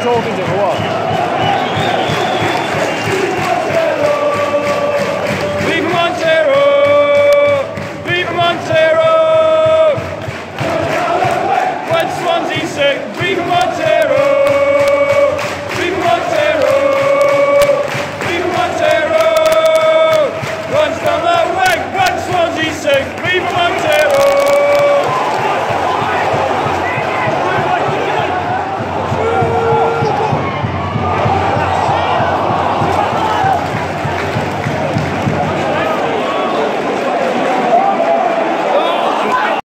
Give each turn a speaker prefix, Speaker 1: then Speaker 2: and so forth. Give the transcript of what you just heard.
Speaker 1: talking to him or what?
Speaker 2: Viva Montero! Viva Montero! When Swansea sing, Viva Montero!